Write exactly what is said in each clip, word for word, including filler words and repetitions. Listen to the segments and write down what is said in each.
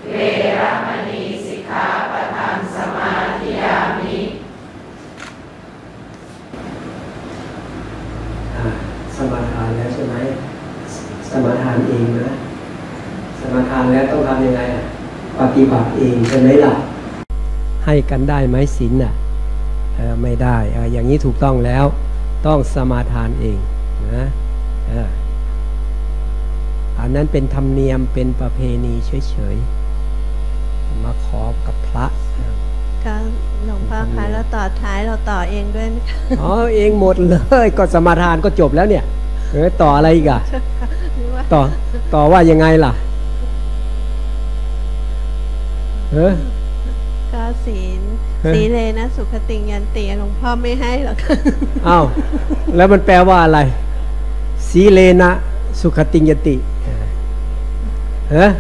เวรมณีสิกขาปะทังสมาธิยามิสมาทานแล้วใช่ไหมสมาทานเองนะสมาทานแล้วต้องทำยังไงอ่ะปฏิบัติเองใช่ไหมล่ะให้กันได้ไหมศีลน่ะเออไม่ได้เอออย่างนี้ถูกต้องแล้วต้องสมาทานเองนะเอออันนั้นเป็นธรรมเนียมเป็นประเพณีเฉยๆมาขอกับพระก็หลวงพ่อคะแล้วต่อท้ายเราต่อเองด้วยนะคะอ๋อเองหมดเลยก็สมาทานก็จบแล้วเนี่ยเออต่ออะไรอีกอะต่อต่อว่ายังไงล่ะเออก็ศีลสีเลนะสุขติยันติหลวงพ่อไม่ให้หรอกอ้าวแล้วมันแปลว่าอะไรสีเลนะสุขติยันติเฮ้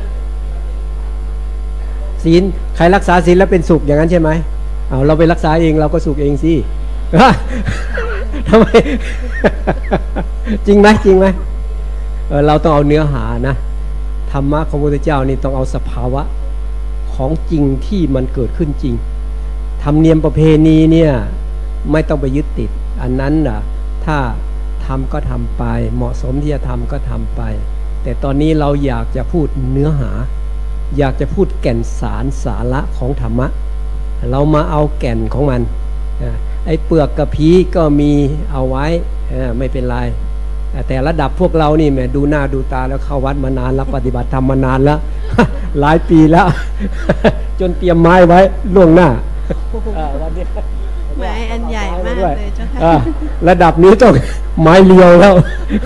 ศีลใครรักษาศีลแล้วเป็นสุขอย่างนั้นใช่ไหมเอาเราไปรักษาเองเราก็สุขเองสิทำไมจริงไหมจริงไหมเออเราต้องเอาเนื้อหานะธรรมะของพระพุทธเจ้านี่ต้องเอาสภาวะของจริงที่มันเกิดขึ้นจริงธรรมเนียมประเพณีเนี่ยไม่ต้องไปยึดติดอันนั้นน่ะถ้าทำก็ทำไปเหมาะสมที่จะทำก็ทำไปแต่ตอนนี้เราอยากจะพูดเนื้อหาอยากจะพูดแก่นสารสาระของธรรมะเรามาเอาแก่นของมันไอ้เปลือกกระพี้ก็มีเอาไว้ไม่เป็นไรแต่ระดับพวกเรานี่แม่ดูหน้าดูตาแล้วเข้าวัดมานานแล้วปฏิบัติธรรมมานานแล้วหลายปีแล้วจนเตรียมไม้ไว้ล่วงหน้าวันนี้ไม้อันใหญ่มากเลยเจ้าค่ะระดับนี้ต้องไม้เรียวแล้ว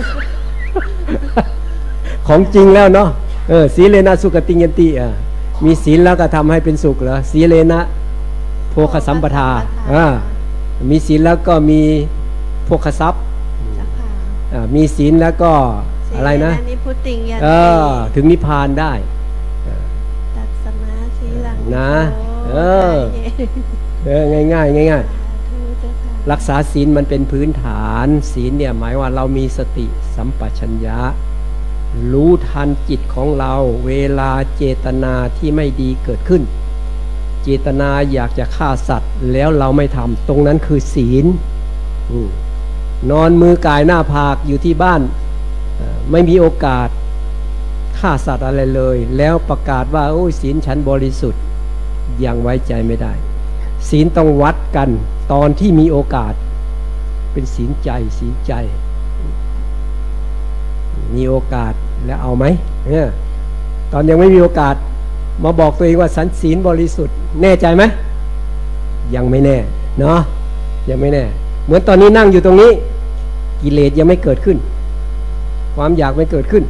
ของจริงแล้วเนาะเออสีเลนะสุขติยันติอ่ะมีศีลแล้วก็ทำให้เป็นสุขเหรอสีเลนะโภคสัมปทาอ่ามีศีลแล้วก็มีโภคทรัพย์อ่ามีศีลแล้วก็อะไรนะเออถึงนิพพานได้ตัดสมาสีหลังนะเออเออง่ายง่ายง่ายง่ายรักษาศีลมันเป็นพื้นฐานศีลเนี่ยหมายว่าเรามีสติสัมปชัญญะรู้ทันจิตของเราเวลาเจตนาที่ไม่ดีเกิดขึ้นเจตนาอยากจะฆ่าสัตว์แล้วเราไม่ทำตรงนั้นคือศีลนอนมือกายหน้าผากอยู่ที่บ้านไม่มีโอกาสฆ่าสัตว์อะไรเลยแล้วประกาศว่าโอ้ยศีลฉันบริสุทธิ์ยังไว้ใจไม่ได้ศีลต้องวัดกันตอนที่มีโอกาสเป็นศีลใจศีลใจมีโอกาสแล้วเอาไหมเนี่ยตอนยังไม่มีโอกาสมาบอกตัวเองว่าสันศีลบริสุทธิ์แน่ใจไหมยังไม่แน่เนาะยังไม่แน่เหมือนตอนนี้นั่งอยู่ตรงนี้กิเลสยังไม่เกิดขึ้นความอยากไม่เกิดขึ้น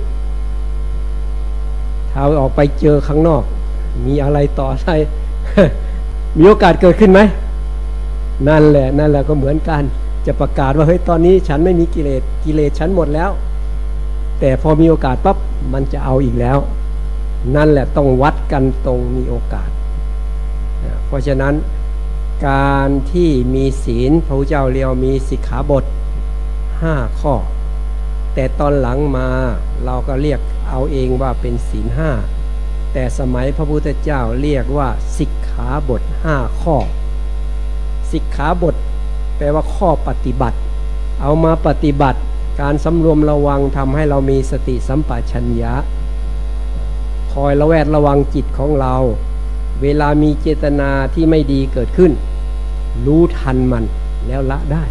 ถ้าออกไปเจอข้างนอกมีอะไรต่ออะไร มีโอกาสเกิดขึ้นไหมนั่นแหละนั่นแหละก็เหมือนกันจะประกาศว่าเฮ้ยตอนนี้ฉันไม่มีกิเลสกิเลสฉันหมดแล้วแต่พอมีโอกาสปั๊บมันจะเอาอีกแล้วนั่นแหละต้องวัดกันตรงมีโอกาสเพราะฉะนั้นการที่มีศีลพระพุทธเจ้าเรียกมีสิกขาบทห้าข้อแต่ตอนหลังมาเราก็เรียกเอาเองว่าเป็นศีลห้าแต่สมัยพระพุทธเจ้าเรียกว่าสิกขาบทห้าข้อสิกขาบทแปลว่าข้อปฏิบัติเอามาปฏิบัติการสำรวมระวังทำให้เรามีสติสัมปชัญญะคอยระแวดระวังจิตของเราเวลามีเจตนาที่ไม่ดีเกิดขึ้นรู้ทันมันแล้วละได้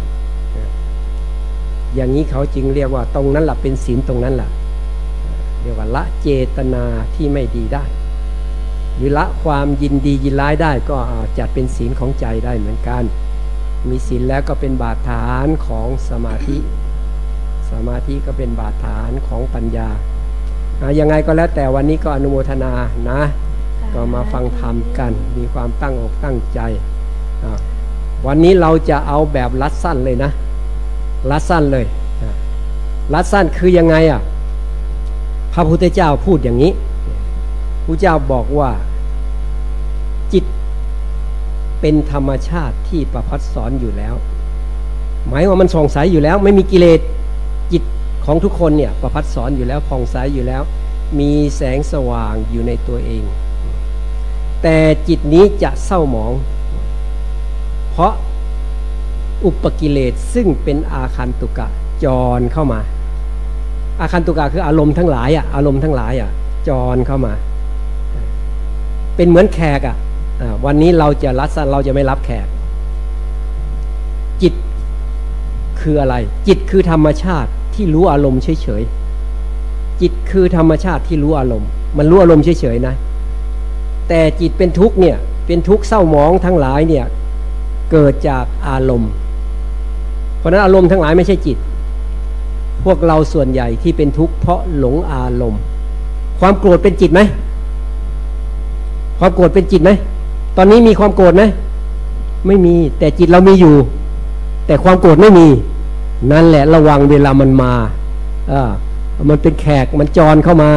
อย่างนี้เขาจึงเรียกว่าตรงนั้นแหละเป็นศีลตรงนั้นแหละเรียกว่าละเจตนาที่ไม่ดีได้หรือละความยินดียินร้ายได้ก็จัดเป็นศีลของใจได้เหมือนกันมีศีลแล้วก็เป็นบาดฐานของสมาธิสมาธิก็เป็นบาดฐานของปัญญายังไงก็แล้วแต่วันนี้ก็อนุโมทนานะก็มาฟังธรรมกันมีความตั้งอกตั้งใจวันนี้เราจะเอาแบบรัดสั้นเลยนะรัดสั้นเลยรัดสั้นคือยังไงอ่ะพระพุทธเจ้าพูดอย่างนี้พระเจ้าบอกว่าจิตเป็นธรรมชาติที่ประพัดสอนอยู่แล้วหมายว่ามันส่องใสอยู่แล้วไม่มีกิเลสจิตของทุกคนเนี่ยประพัดสอนอยู่แล้วผ่องใสอยู่แล้วมีแสงสว่างอยู่ในตัวเองแต่จิตนี้จะเศร้าหมองเพราะอุปกิเลสซึ่งเป็นอาคันตุกะจรเข้ามาอาคันตุกะคืออารมณ์ทั้งหลายอ่ะอารมณ์ทั้งหลายอ่ะจรเข้ามาเป็นเหมือนแขกอ่ะวันนี้เราจะรับเราจะไม่รับแขกจิตคืออะไรจิตคือธรรมชาติที่รู้อารมณ์เฉยๆจิตคือธรรมชาติที่รู้อารมณ์มันรู้อารมณ์เฉยๆนะแต่จิตเป็นทุกข์เนี่ยเป็นทุกข์เศร้าหมองทั้งหลายเนี่ยเกิดจากอารมณ์เพราะนั้นอารมณ์ทั้งหลายไม่ใช่จิตพวกเราส่วนใหญ่ที่เป็นทุกข์เพราะหลงอารมณ์ความโกรธเป็นจิตไหมความโกรธเป็นจิตไหมตอนนี้มีความโกรธไหมไม่มีแต่จิตเรามีอยู่แต่ความโกรธไม่มีนั่นแหละระวังเวลามันมาอ่ามันเป็นแขกมันจรเข้ามา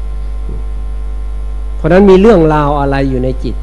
เพราะนั้นมีเรื่องราวอะไรอยู่ในจิต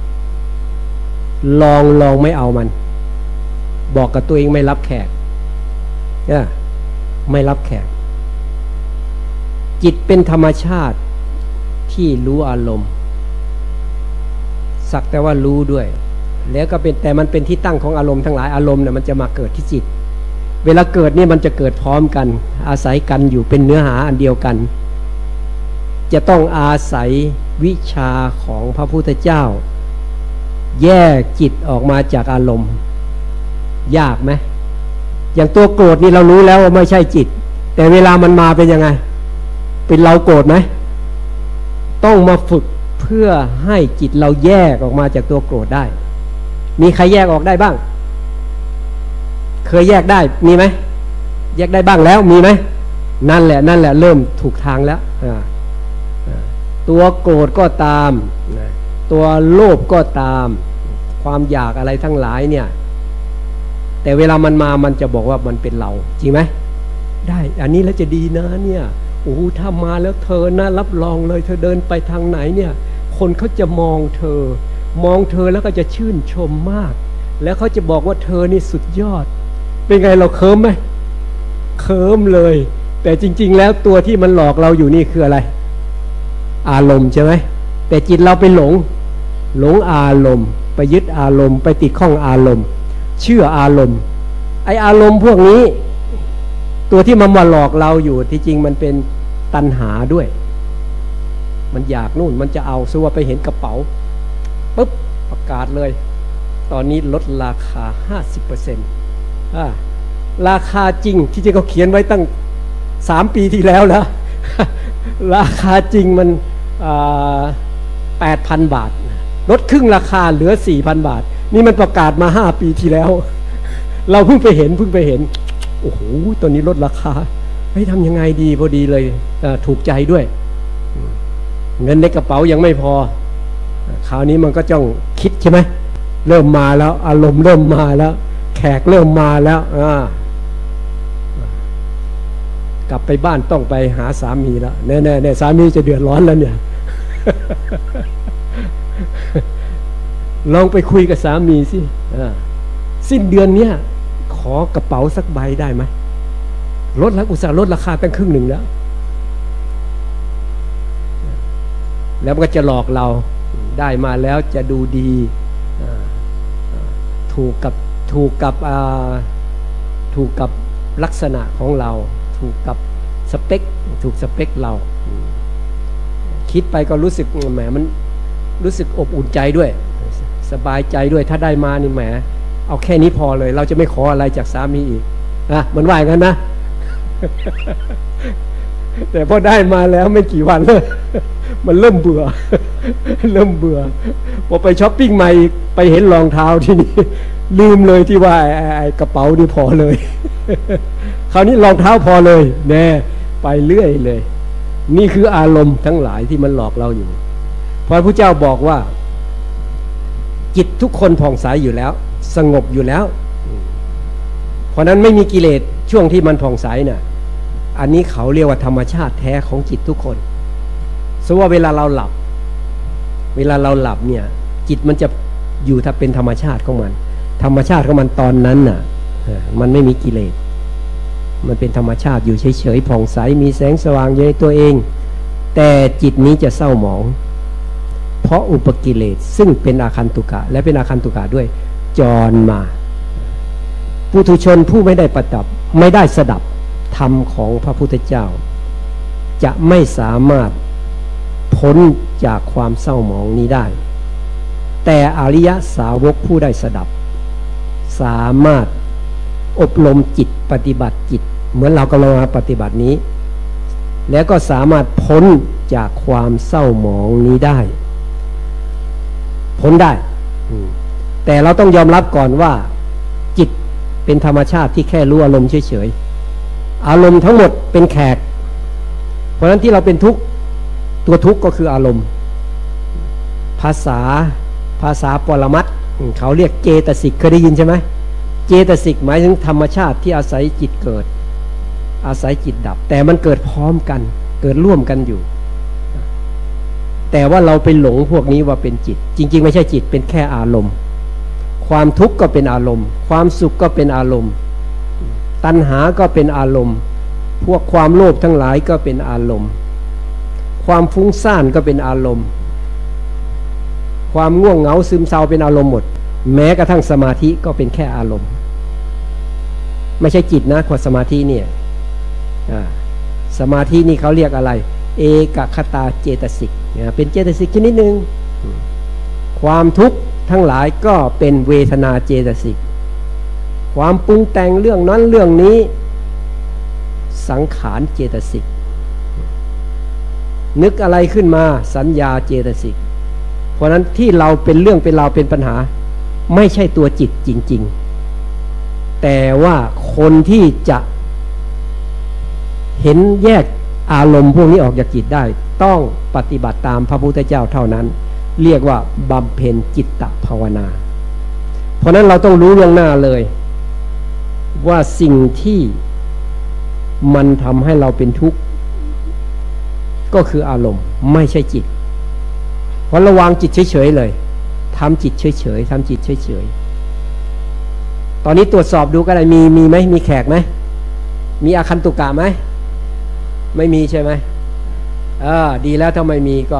ลองลองไม่เอามันบอกกับตัวเองไม่รับแขกเนี่ยไม่รับแขกจิตเป็นธรรมชาติที่รู้อารมณ์สักแต่ว่ารู้ด้วยแล้วก็เป็นแต่มันเป็นที่ตั้งของอารมณ์ทั้งหลายอารมณ์เนี่ยมันจะมาเกิดที่จิตเวลาเกิดเนี่ยมันจะเกิดพร้อมกันอาศัยกันอยู่เป็นเนื้อหาอันเดียวกันจะต้องอาศัยวิชาของพระพุทธเจ้าแยกจิตออกมาจากอารมณ์ยากไหมอย่างตัวโกรธนี่เรารู้แล้วว่าไม่ใช่จิตแต่เวลามันมาเป็นยังไงเป็นเราโกรธไหมต้องมาฝึกเพื่อให้จิตเราแยกออกมาจากตัวโกรธได้มีใครแยกออกได้บ้างเคยแยกได้มีไหมแยกได้บ้างแล้วมีไหมนั่นแหละนั่นแหละเริ่มถูกทางแล้วตัวโกรธก็ตามตัวโลภก็ตามความอยากอะไรทั้งหลายเนี่ยแต่เวลามันมามันจะบอกว่ามันเป็นเราจริงไหมได้อันนี้แล้วจะดีนะเนี่ยโอ้ถ้ามาแล้วเธอนะรับรองเลยเธอเดินไปทางไหนเนี่ยคนเขาจะมองเธอมองเธอแล้วก็จะชื่นชมมากแล้วเขาจะบอกว่าเธอนี่สุดยอดเป็นไงเราเคิมไหมเคิมเลยแต่จริงๆแล้วตัวที่มันหลอกเราอยู่นี่คืออะไรอารมณ์ใช่ไหมแต่จิตเราไปหลงหลงอารมณ์ไปยึดอารมณ์ไปติดข้องอารมณ์เชื่ออารมณ์ไออารมณ์พวกนี้ตัวที่มันมาหลอกเราอยู่ที่จริงมันเป็นตัณหาด้วยมันอยากนู่นมันจะเอาซะว่าไปเห็นกระเป๋าปุ๊บประกาศเลยตอนนี้ลดราคา ห้าสิบเปอร์เซ็นต์ อ่าราคาจริงที่จริงเขาเขียนไว้ตั้งสามปีที่แล้วแล้ว ราคาจริงมันแปดพันบาทลดครึ่งราคาเหลือ สี่พันบาทนี่มันประกาศมาห้าปีที่แล้ว เราเพิ่งไปเห็นเพิ่งไปเห็นโอ้โหตอนนี้ลดราคาให้ทำยังไงดีพอดีเลยถูกใจด้วยเงินในกระเป๋ายังไม่พอคราวนี้มันก็จ้องคิดใช่ไหมเริ่มมาแล้วอารมณ์เริ่มมาแล้วแขกเริ่มมาแล้วกลับไปบ้านต้องไปหาสามีแล้วแน่ๆเนี่ยสามีจะเดือดร้อนแล้วเนี่ย ลองไปคุยกับสามีสิสิ้นเดือนเนี้ยขอกระเป๋าสักใบได้ไหมลดแล้วอุตส่าห์ลดราคาตั้งครึ่งหนึ่งแล้วแล้วมันก็จะหลอกเราได้มาแล้วจะดูดีถูกกับถูกกับถูกกับลักษณะของเราถูกกับสเปคถูกสเปคเราคิดไปก็รู้สึกแหมมันรู้สึกอบอุ่นใจด้วยสบายใจด้วยถ้าได้มานี่แหมเอาแค่นี้พอเลยเราจะไม่ขออะไรจากสามีอีกนะมันว่าอย่างนั้นนะ แต่พอได้มาแล้วไม่กี่วันเลย มันเริ่มเบื่อ เริ่มเบื่อพอไปช้อปปิ้งใหม่ไปเห็นรองเท้าที่นี่ลืมเลยที่ว่าไอ้กระเป๋านี่พอเลย คราวนี้รองเท้าพอเลยแน่ไปเรื่อยเลยนี่คืออารมณ์ทั้งหลายที่มันหลอกเราอยู่พระพุทธเจ้าบอกว่าจิตทุกคนผ่องใสอยู่แล้วสงบอยู่แล้วเพราะนั้นไม่มีกิเลสช่วงที่มันผ่องใสน่ะอันนี้เขาเรียกว่าธรรมชาติแท้ของจิตทุกคนสมมติว่าเวลาเราหลับเวลาเราหลับเนี่ยจิตมันจะอยู่ถ้าเป็นธรรมชาติของมันธรรมชาติของมันตอนนั้นน่ะมันไม่มีกิเลสมันเป็นธรรมชาติอยู่เฉยๆผ่องใสมีแสงสว่างอยู่ในตัวเองแต่จิตนี้จะเศร้าหมองเพราะอุปกิเลสซึ่งเป็นอาคันตุกะและเป็นอาคันตุกะด้วยจรมาปุถุชนผู้ไม่ได้ปฏิบัติไม่ได้สดับธรรมของพระพุทธเจ้าจะไม่สามารถพ้นจากความเศร้าหมองนี้ได้แต่อริยสาวกผู้ได้สดับสามารถอบรมจิตปฏิบัติจิตเหมือนเรากำลังมาปฏิบัตินี้แล้วก็สามารถพ้นจากความเศร้าหมองนี้ได้พ้นได้แต่เราต้องยอมรับก่อนว่าจิตเป็นธรรมชาติที่แค่รู้อารมณ์เฉยๆอารมณ์ทั้งหมดเป็นแขกเพราะฉะนั้นที่เราเป็นทุกข์ตัวทุกข์ก็คืออารมณ์ภาษาภาษาปรมัตถ์เขาเรียกเจตสิกเคยได้ยินใช่ไหมเจตสิกหมายถึงธรรมชาติที่อาศัยจิตเกิดอาศัยจิตดับแต่มันเกิดพร้อมกันเกิดร่วมกันอยู่แต่ว่าเราไปหลงพวกนี้ว่าเป็นจิตจริงๆไม่ใช่จิตเป็นแค่อารมณ์ความทุกข์ก็เป็นอารมณ์ความสุขก็เป็นอารมณ์ตัณหาก็เป็นอารมณ์พวกความโลภทั้งหลายก็เป็นอารมณ์ความฟุ้งซ่านก็เป็นอารมณ์ความง่วงเหงาซึมเศร้าเป็นอารมณ์หมดแม้กระทั่งสมาธิก็เป็นแค่อารมณ์ไม่ใช่จิตนะความสมาธิเนี่ยสมาธินี่เขาเรียกอะไรเอกคตาเจตสิกเป็นเจตสิกชนิดหนึ่งความทุกข์ทั้งหลายก็เป็นเวทนาเจตสิกความปรุงแต่งเรื่องนั้นเรื่องนี้สังขารเจตสิกนึกอะไรขึ้นมาสัญญาเจตสิกเพราะนั้นที่เราเป็นเรื่องเป็นราวเป็นปัญหาไม่ใช่ตัวจิตจริงๆแต่ว่าคนที่จะเห็นแยกอารมณ์พวกนี้ออกจากจิตได้ต้องปฏิบัติตามพระพุทธเจ้าเท่านั้นเรียกว่าบำเพ็ญจิตตภาวนาเพราะนั้นเราต้องรู้ล่วงหน้าเลยว่าสิ่งที่มันทำให้เราเป็นทุกข์ก็คืออารมณ์ไม่ใช่จิตเพราะระวางจิตเฉยๆเลยทำจิตเฉยๆทำจิตเฉยๆตอนนี้ตรวจสอบดูก็ได้มีมีไหมมีแขกไหมมีอาคันตุกะไหมไม่มีใช่ไหมเออดีแล้วถ้าไม่มีก็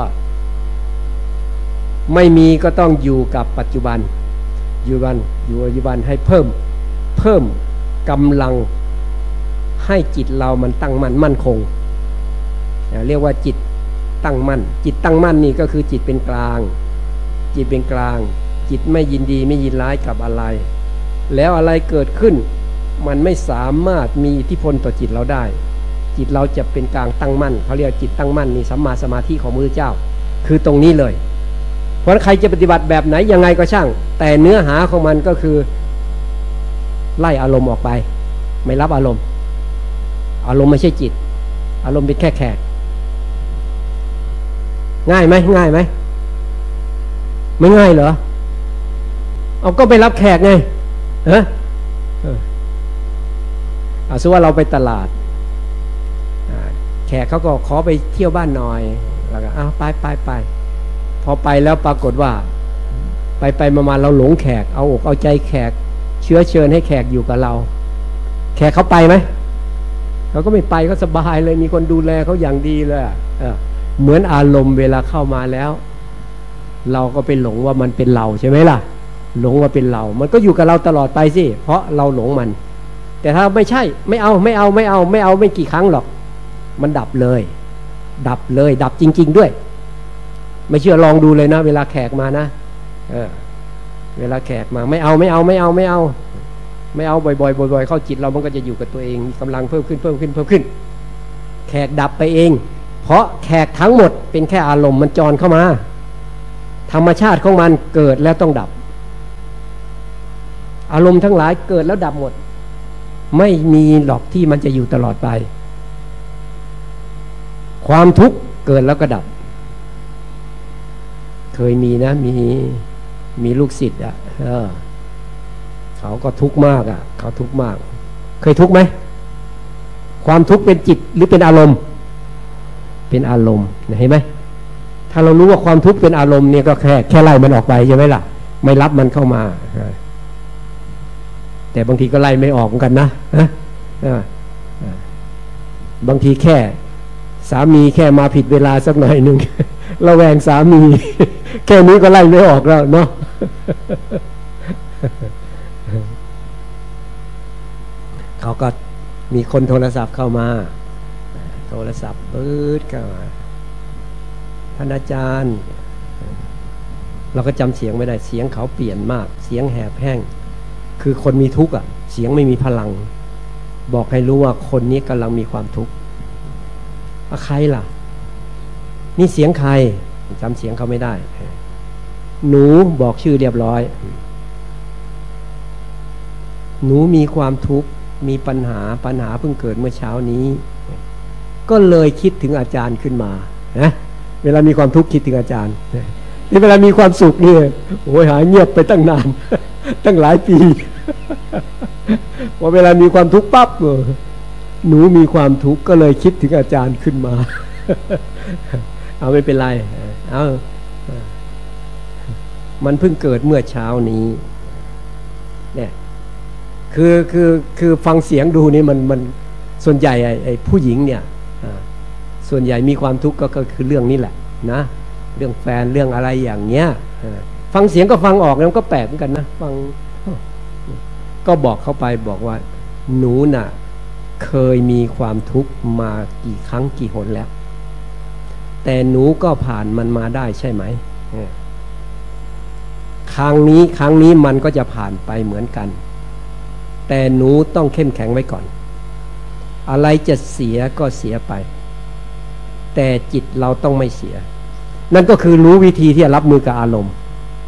ไม่มีก็ต้องอยู่กับปัจจุบันอยู่บันอยู่ปัจจุบันให้เพิ่มเพิ่มกำลังให้จิตเรามันตั้งมั่นมั่นคงเรียกว่าจิตตั้งมั่นจิตตั้งมั่นนี่ก็คือจิตเป็นกลางจิตเป็นกลางจิตไม่ยินดีไม่ยินร้ายกับอะไรแล้วอะไรเกิดขึ้นมันไม่สามารถมีอิทธิพลต่อจิตเราได้จิตเราจะเป็นกลางตั้งมั่นเขาเรียกจิตตั้งมั่นนี่สัมมาสมาธิของพระพุทธเจ้าคือตรงนี้เลยเพราะใครจะปฏิบัติแบบไหนยังไงก็ช่างแต่เนื้อหาของมันก็คือไล่อารมณ์ออกไปไม่รับอารมณ์อารมณ์ไม่ใช่จิตอารมณ์เป็นแค่แขกง่ายไหมง่ายไหมไม่ง่ายเหรอเอาก็ไปรับแขกไงเออเอาสมมุติว่าเราไปตลาดแขกเขาก็ขอไปเที่ยวบ้านหน่อยแล้วก็อ้าวไปไปไปพอไปแล้วปรากฏว่าไปไปมาๆเราหลงแขกเอาอกเอาใจแขกเชื้อเชิญให้แขกอยู่กับเราแขกเขาไปไหมเขาก็ไม่ไปเขาสบายเลยมีคนดูแลเขาอย่างดีเลยเออเหมือนอารมณ์เวลาเข้ามาแล้วเราก็ไปหลงว่ามันเป็นเราใช่ไหมล่ะหลงว่าเป็นเรามันก็อยู่กับเราตลอดไปสิเพราะเราหลงมันแต่ถ้าไม่ใช่ไม่เอาไม่เอาไม่เอาไม่เอาไม่กี่ครั้งหรอกมันดับเลยดับเลยดับจริงๆด้วยไม่เชื่อลองดูเลยนะเวลาแขกมานะเออเวลาแขกมาไม่เอาไม่เอาไม่เอาไม่เอาไม่เอาบ่อยๆบ่อยๆเข้าจิตเรามันก็จะอยู่กับตัวเองมีกำลังเพิ่มขึ้นเพิ่มขึ้นเพิ่มขึ้นแขกดับไปเองเพราะแขกทั้งหมดเป็นแค่อารมณ์มันจรเข้ามาธรรมชาติของมันเกิดแล้วต้องดับอารมณ์ทั้งหลายเกิดแล้วดับหมดไม่มีหรอกที่มันจะอยู่ตลอดไปความทุกข์เกิดแล้วก็ดับเคยมีนะมีมีลูกศิษย์อ่ะเออเขาก็ทุกข์มากอ่ะเขาทุกข์มากเคยทุกข์ไหมความทุกข์เป็นจิตหรือเป็นอารมณ์เป็นอารมณ์เห็นไหมถ้าเรารู้ว่าความทุกข์เป็นอารมณ์เนี่ยก็แค่แค่ไล่มันออกไปใช่ไหมล่ะไม่รับมันเข้ามาแต่บางทีก็ไล่ไม่ออกเหมือนกันนะบางทีแค่สามีแค่มาผิดเวลาสักหน่อยหนึ่งระแวงสามีแค่นี้ก็ไล่ไม่ออกแล้วเนาะเขาก็มีคนโทรศัพท์เข้ามาโทรศัพท์ปื๊ดเข้ามาท่านอาจารย์เราก็จำเสียงไม่ได้เสียงเขาเปลี่ยนมากเสียงแหบแห้งคือคนมีทุกข์อ่ะเสียงไม่มีพลังบอกให้รู้ว่าคนนี้กำลังมีความทุกข์ใครล่ะนี่เสียงใครจำเสียงเขาไม่ได้หนูบอกชื่อเรียบร้อยหนูมีความทุกข์มีปัญหาปัญหาเพิ่งเกิดเมื่อเช้านี้ก็เลยคิดถึงอาจารย์ขึ้นมานะเวลามีความทุกข์คิดถึงอาจารย์นี่เวลามีความสุขนี่โอ้ยหายเงียบไปตั้งนานตั้งหลายปีพอเวลามีความทุกข์ปั๊บหนูมีความทุกข์ก็เลยคิดถึงอาจารย์ขึ้นมาเอาไม่เป็นไรเอามันเพิ่งเกิดเมื่อเช้านี้เนี่ยคือคือคือฟังเสียงดูนี่มันมันส่วนใหญ่ไอ้ไอ้ผู้หญิงเนี่ยส่วนใหญ่มีความทุกข์ก็ก็คือเรื่องนี้แหละนะเรื่องแฟนเรื่องอะไรอย่างเงี้ยฟังเสียงก็ฟังออกแล้วก็แปลกเหมือนกันนะฟังก็บอกเข้าไปบอกว่าหนูน่ะเคยมีความทุกข์มากี่ครั้งกี่หนแล้วแต่หนูก็ผ่านมันมาได้ใช่ไหมครั้งนี้ครั้งนี้มันก็จะผ่านไปเหมือนกันแต่หนูต้องเข้มแข็งไว้ก่อนอะไรจะเสียก็เสียไปแต่จิตเราต้องไม่เสียนั่นก็คือรู้วิธีที่จะรับมือกับอารมณ์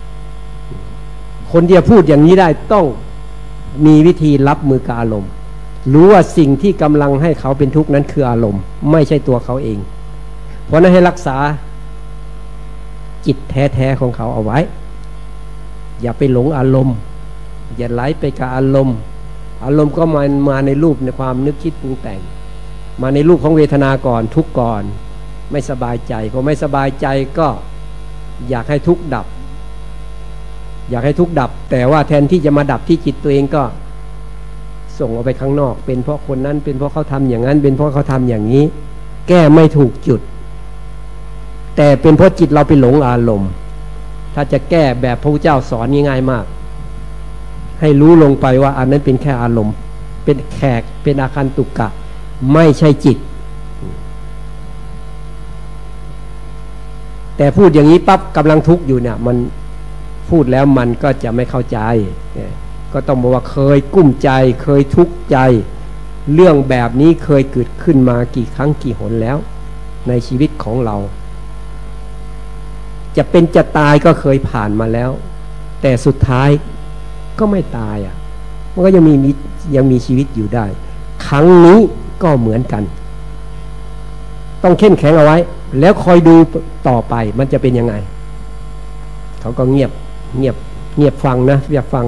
คนที่จะพูดอย่างนี้ได้ต้องมีวิธีรับมือกับอารมณ์รู้ว่าสิ่งที่กำลังให้เขาเป็นทุกข์นั้นคืออารมณ์ไม่ใช่ตัวเขาเองเพราะนั้นให้รักษาจิตแท้ๆของเขาเอาไว้อย่าไปหลงอารมณ์อย่าไหลไปกับอารมณ์อารมณ์ก็มามาในรูปในความนึกคิดปรุงแต่งมาในรูปของเวทนาก่อนทุกข์ก่อนไม่สบายใจพอไม่สบายใจก็อยากให้ทุกข์ดับอยากให้ทุกข์ดับแต่ว่าแทนที่จะมาดับที่จิตตัวเองก็ส่งออกไปข้างนอกเป็นเพราะคนนั้นเป็นเพราะเขาทำอย่างนั้นเป็นเพราะเขาทำอย่างนี้แก้ไม่ถูกจุดแต่เป็นเพราะจิตเราไปหลงอารมณ์ถ้าจะแก้แบบพระพุทธเจ้าสอนง่ายๆมากให้รู้ลงไปว่าอันนั้นเป็นแค่อารมณ์เป็นแขกเป็นอาคันตุกะไม่ใช่จิตแต่พูดอย่างนี้ปั๊บกำลังทุกข์อยู่เนี่ยมันพูดแล้วมันก็จะไม่เข้าใจก็ต้องบอกว่าเคยกุ้มใจเคยทุกข์ใจเรื่องแบบนี้เคยเกิดขึ้นมากี่ครั้งกี่หนแล้วในชีวิตของเราจะเป็นจะตายก็เคยผ่านมาแล้วแต่สุดท้ายก็ไม่ตายอ่ะมันก็ยังมียังมีชีวิตอยู่ได้ครั้งนี้ก็เหมือนกันต้องเข้มแข็งเอาไว้แล้วคอยดูต่อไปมันจะเป็นยังไงเขาก็เงียบเงียบเงียบฟังนะอยากฟัง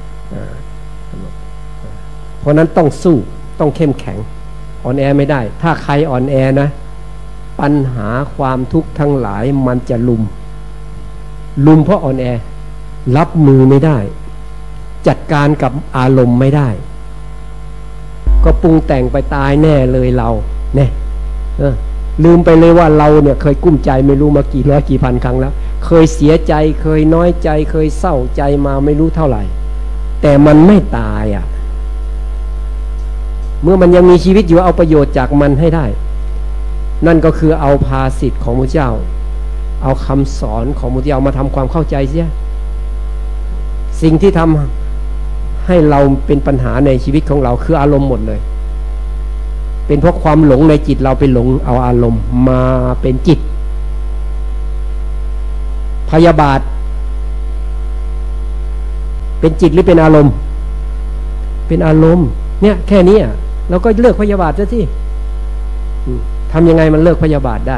เพราะนั้นต้องสู้ต้องเข้มแข็งอ่อนแอไม่ได้ถ้าใครอ่อนแอนะปัญหาความทุกข์ทั้งหลายมันจะลุมลุมเพราะอ่อนแอรับมือไม่ได้จัดการกับอารมณ์ไม่ได้ก็ปรุงแต่งไปตายแน่เลยเราเนี่ยลืมไปเลยว่าเราเนี่ยเคยกุ้มใจไม่รู้มากี่ร้อยกี่พันครั้งแล้วเคยเสียใจเคยน้อยใจเคยเศร้าใจมาไม่รู้เท่าไหร่แต่มันไม่ตายอ่ะเมื่อมันยังมีชีวิตอยู่เอาประโยชน์จากมันให้ได้นั่นก็คือเอาภาษิตของพระเจ้าเอาคำสอนของพระเจ้ามาทำความเข้าใจเสียสิ่งที่ทำให้เราเป็นปัญหาในชีวิตของเราคืออารมณ์หมดเลยเป็นเพราะความหลงในจิตเราไปหลงเอาอารมณ์มาเป็นจิตพยาบาทเป็นจิตหรือเป็นอารมณ์เป็นอารมณ์เนี่ยแค่นี้เราก็เลิกพยาบาทซะสิทำยังไงมันเลิกพยาบาทได้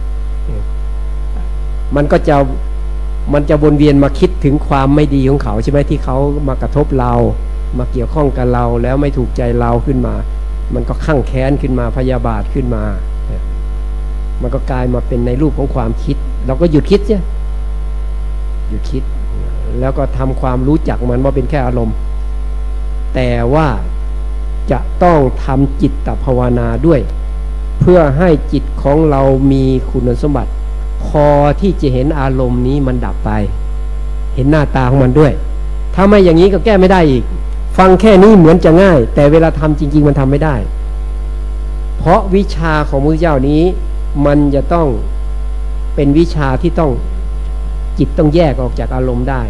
มันก็จะมันจะวนเวียนมาคิดถึงความไม่ดีของเขาใช่ไหมที่เขามากระทบเรามาเกี่ยวข้องกับเราแล้วไม่ถูกใจเราขึ้นมามันก็คั่งแค้นขึ้นมาพยาบาทขึ้นมามันก็กลายมาเป็นในรูปของความคิดเราก็หยุดคิดใช่หยุดคิดแล้วก็ทำความรู้จักมันว่าเป็นแค่อารมณ์แต่ว่าจะต้องทำจิตตภาวนาด้วยเพื่อให้จิตของเรามีคุณสมบัติคอที่จะเห็นอารมณ์นี้มันดับไปเห็นหน้าตาของมันด้วยถ้าไม่อย่างนี้ก็แก้ไม่ได้อีกฟังแค่นี้เหมือนจะง่ายแต่เวลาทำจริงๆมันทำไม่ได้เพราะวิชาของพระพุทธเจ้านี้มันจะต้องเป็นวิชาที่ต้องจิตต้องแยกออกจากอารมณ์ได้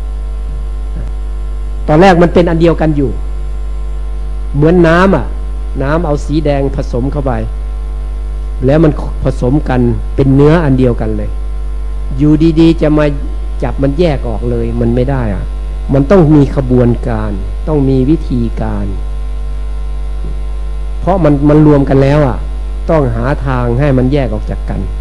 ตอนแรกมันเป็นอันเดียวกันอยู่เหมือนน้ำอ่ะน้ำเอาสีแดงผสมเข้าไปแล้วมันผสมกันเป็นเนื้ออันเดียวกันเลยอยู่ดีๆจะมาจับมันแยกออกเลยมันไม่ได้อ่ะมันต้องมีขบวนการต้องมีวิธีการเพราะมันมันรวมกันแล้วอ่ะต้องหาทางให้มันแยกออกจากกัน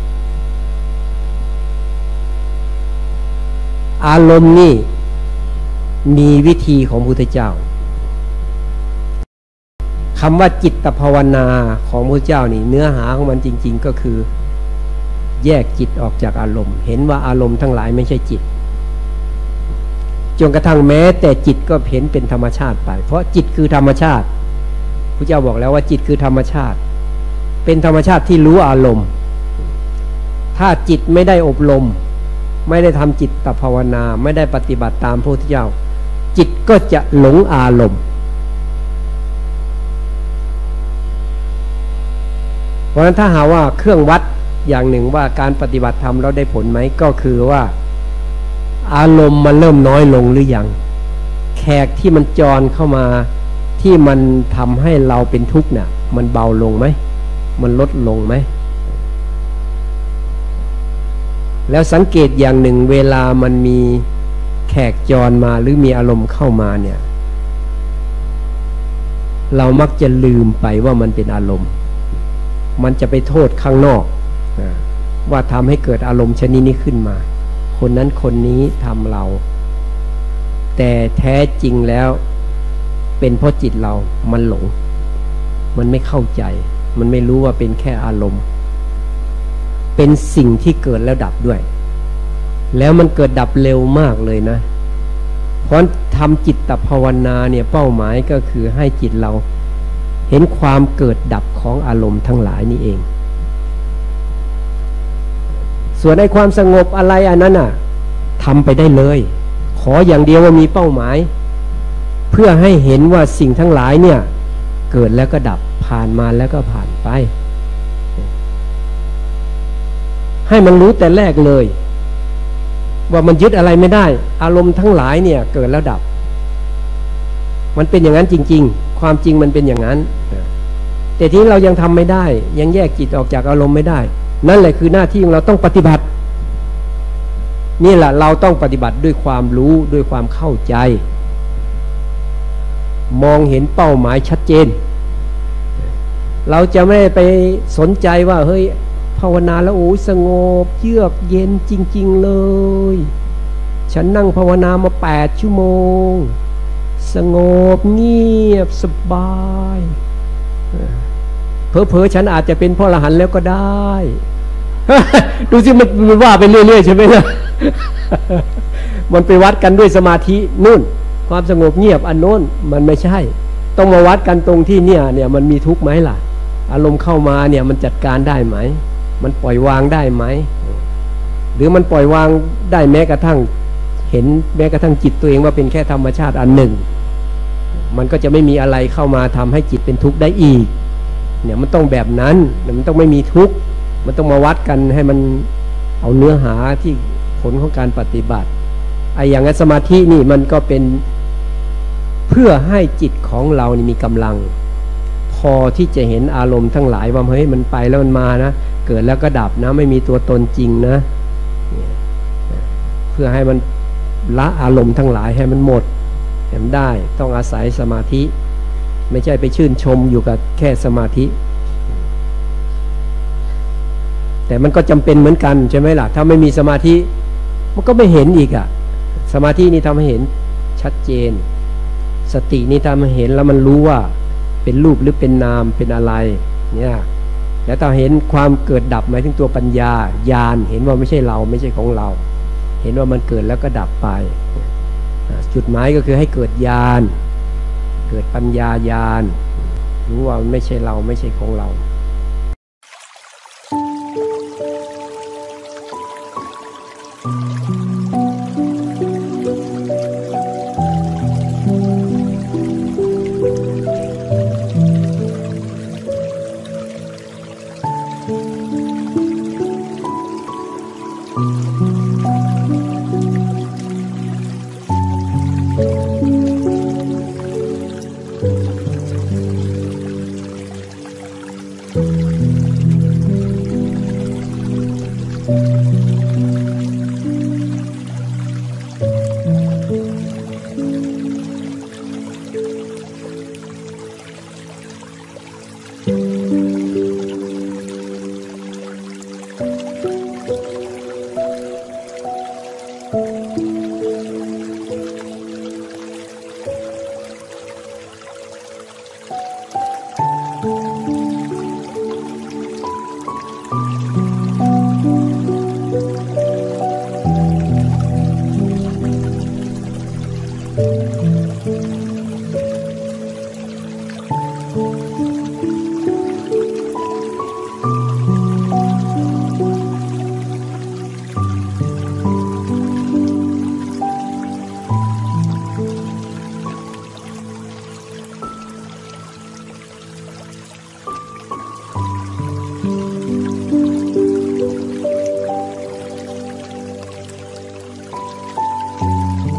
อารมณ์นี่มีวิธีของพระพุทธเจ้าคำว่าจิตภาวนาของพระพุทธเจ้านี่เนื้อหาของมันจริงๆก็คือแยกจิตออกจากอารมณ์เห็นว่าอารมณ์ทั้งหลายไม่ใช่จิตจนกระทั่งแม้แต่จิตก็เห็นเป็นธรรมชาติไปเพราะจิตคือธรรมชาติพระเจ้าบอกแล้วว่าจิตคือธรรมชาติเป็นธรรมชาติที่รู้อารมณ์ถ้าจิตไม่ได้อบรมไม่ได้ทำจิตภาวนาไม่ได้ปฏิบัติตามพระพุทธเจ้าจิตก็จะหลงอารมณ์เพราะฉะนั้นถ้าหาว่าเครื่องวัดอย่างหนึ่งว่าการปฏิบัติธรรมเราได้ผลไหมก็คือว่าอารมณ์มันเริ่มน้อยลงหรือยังแขกที่มันจรเข้ามาที่มันทำให้เราเป็นทุกข์เนี่ยมันเบาลงไหมมันลดลงไหมแล้วสังเกตอย่างหนึ่งเวลามันมีแขกจรมาหรือมีอารมณ์เข้ามาเนี่ยเรามักจะลืมไปว่ามันเป็นอารมณ์มันจะไปโทษข้างนอกว่าทำให้เกิดอารมณ์ชนิดนี้ขึ้นมาคนนั้นคนนี้ทำเราแต่แท้จริงแล้วเป็นเพราะจิตเรามันหลงมันไม่เข้าใจมันไม่รู้ว่าเป็นแค่อารมณ์เป็นสิ่งที่เกิดแล้วดับด้วยแล้วมันเกิดดับเร็วมากเลยนะเพราะทำจิตภาวนาเนี่ยเป้าหมายก็คือให้จิตเราเห็นความเกิดดับของอารมณ์ทั้งหลายนี่เองส่วนในความสงบอะไรอันนั้นน่ะทำไปได้เลยขออย่างเดียวว่ามีเป้าหมายเพื่อให้เห็นว่าสิ่งทั้งหลายเนี่ยเกิดแล้วก็ดับผ่านมาแล้วก็ผ่านไปให้มันรู้แต่แรกเลยว่ามันยึดอะไรไม่ได้อารมณ์ทั้งหลายเนี่ยเกิดแล้วดับมันเป็นอย่างนั้นจริงๆความจริงมันเป็นอย่างนั้นแต่ที่เรายังทำไม่ได้ยังแยกจิตออกจากอารมณ์ไม่ได้นั่นแหละคือหน้าที่ของเราต้องปฏิบัตินี่แหละเราต้องปฏิบัติด้วยความรู้ด้วยความเข้าใจมองเห็นเป้าหมายชัดเจนเราจะไม่ไปสนใจว่าเฮ้ยภาวนาแล้วโอ้ยสงบเยือกเย็นจริงๆเลยฉันนั่งภาวนามาแปดชั่วโมงสงบเงียบสบายเผลอๆฉันอาจจะเป็นพระอรหันต์แล้วก็ได้ ดูสิมันมันว่าไปเรื่อยๆใช่ไหมล่ะ มันไปวัดกันด้วยสมาธินู่นความสงบเงียบอันโน้นมันไม่ใช่ต้องมาวัดกันตรงที่เนี่ยเนี่ยมันมีทุกข์ไหมล่ะอารมณ์เข้ามาเนี่ยมันจัดการได้ไหมมันปล่อยวางได้ไหมหรือมันปล่อยวางได้แม้กระทั่งเห็นแม้กระทั่งจิตตัวเองว่าเป็นแค่ธรรมชาติอันหนึ่งมันก็จะไม่มีอะไรเข้ามาทำให้จิตเป็นทุกข์ได้อีกเนี่ยมันต้องแบบนั้นมันต้องไม่มีทุกข์มันต้องมาวัดกันให้มันเอาเนื้อหาที่ผลของการปฏิบัติไอ้อย่างนั้นสมาธินี่มันก็เป็นเพื่อให้จิตของเรานี่มีกำลังพอที่จะเห็นอารมณ์ทั้งหลายว่าเฮ้ยมันไปแล้วมันมานะเกิดแล้วก็ดับนะไม่มีตัวตนจริงนะเพื่อให้มันละอารมณ์ทั้งหลายให้มันหมดเห็นได้ต้องอาศัยสมาธิไม่ใช่ไปชื่นชมอยู่กับแค่สมาธิแต่มันก็จำเป็นเหมือนกันใช่ไหมล่ะถ้าไม่มีสมาธิมันก็ไม่เห็นอีกอ่ะสมาธินี่ทำให้เห็นชัดเจนสตินี่ทำให้เห็นแล้วมันรู้ว่าเป็นรูปหรือเป็นนามเป็นอะไรเนี่ยแล้วถ้าเห็นความเกิดดับหมายถึงตัวปัญญาญาณเห็นว่าไม่ใช่เราไม่ใช่ของเราเห็นว่ามันเกิดแล้วก็ดับไปจุดหมายก็คือให้เกิดญาณเกิดปัญญาญาณรู้ว่ามันไม่ใช่เราไม่ใช่ของเราอ